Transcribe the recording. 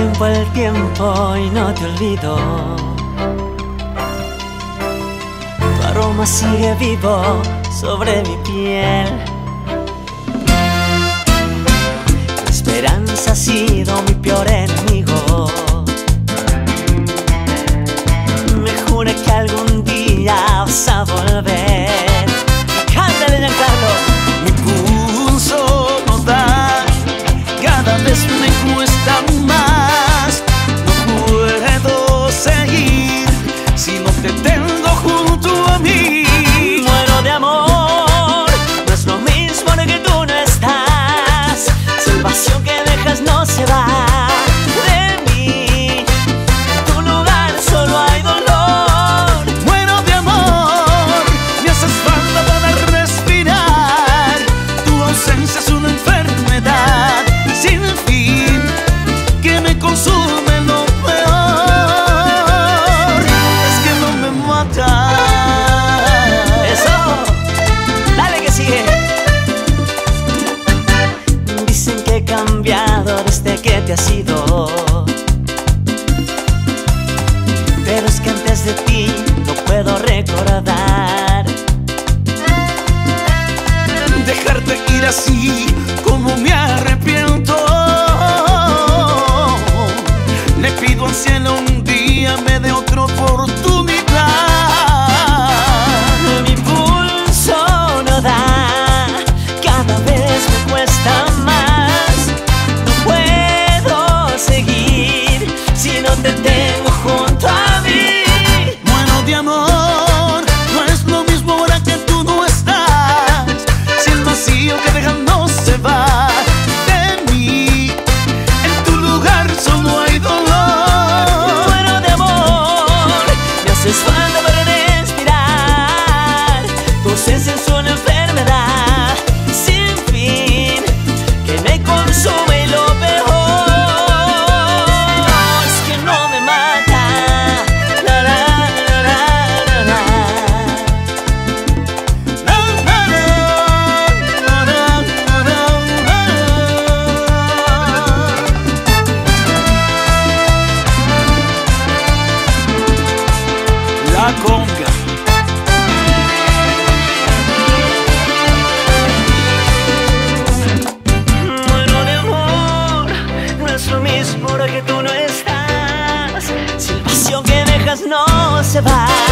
el tiempo y no te olvido. Tu aroma sigue vivo sobre mi piel. La esperanza ha sido mi peor enemigo. Me juré que algún día vas a volver. Cántale, Giancarlo. Mi pulso no da, cada vez me cuesta más. No puedo seguir si no te tengo junto a mí. Muero de amor, no es lo mismo de que tú no estás. Si el vacío que dejas no se va de mí, en tu lugar solo hay dolor. Muero de amor, me haces falta para respirar. Tu ausencia es una enfermedad sin fin que me consume lo peor. Es que no me mata. Eso, dale que sigue. Dicen que he cambiado desde que te has ido, pero es que antes de ti no puedo recordar. Dejarte ir así como me arrepiento. Le pido al cielo un día me dé otra oportunidad. Mi pulso no da, cada vez me cuesta más. No puedo seguir si no te tengo junto a mí. Muero de amor, no es lo mismo ahora que tú no estás. Si el vacío que dejas no se va de mí, en tu lugar solo hay dolor. Muero de amor, me haces falta para respirar. Tu ausencia es una enfermedad sin fin que me consume y lo peor es que no me mata. La, la, la, la, la, la. La conga. Muero de amor, no es lo mismo ahora que tú no estás. Si el vacío que dejas no se va